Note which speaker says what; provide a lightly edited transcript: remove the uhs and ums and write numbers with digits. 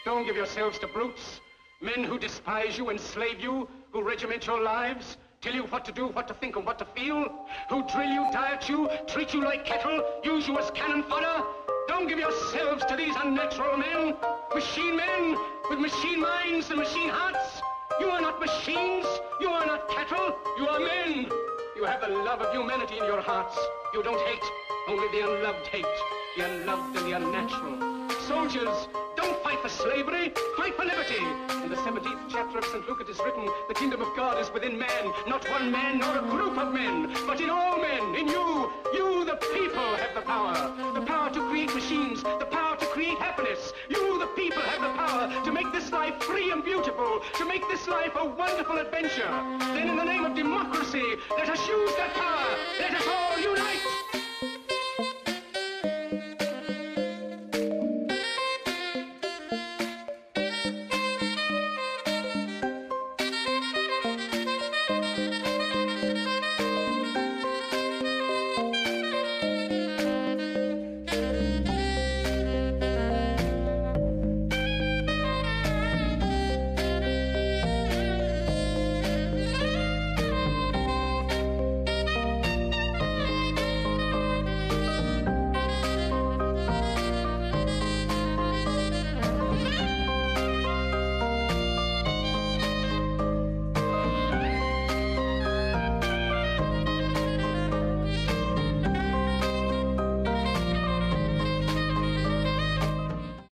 Speaker 1: Don't give yourselves to brutes. Men who despise you, enslave you, who regiment your lives, tell you what to do, what to think, and what to feel, who drill you, diet you, treat you like cattle, use you as cannon fodder. Don't give yourselves to these unnatural men, machine men with machine minds and machine hearts. You are not machines, you are not cattle, you are men. You have the love of humanity in your hearts. You don't hate, only the unloved hate, the unloved and the unnatural. Soldiers, don't fight for slavery, fight for liberty. In the 17th chapter of St. Luke it is written, the kingdom of God is within man, not one man nor a group of men, but in all men, in you. You, the people, have the power to create machines, the power to create happiness. You, the people, have the power to make this life free and beautiful, to make this life a wonderful adventure. Then in the name of democracy, let us use that power. Let us all unite.